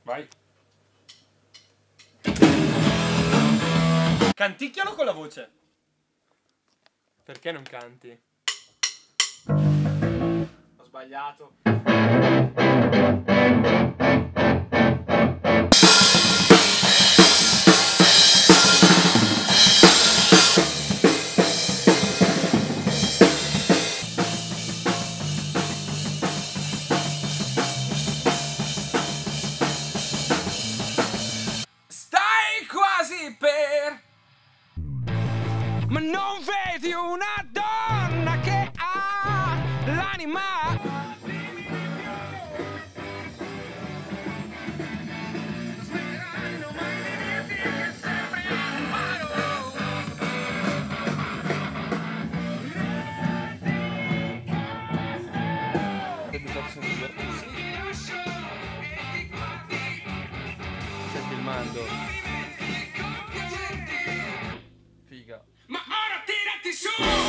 Vai. Canticchialo con la voce. Perché non canti? Ho sbagliato. Stai quasi per... Ma non vedi una donna che ha l'anima? Stai filmando. Figa. Ma ora tirati su!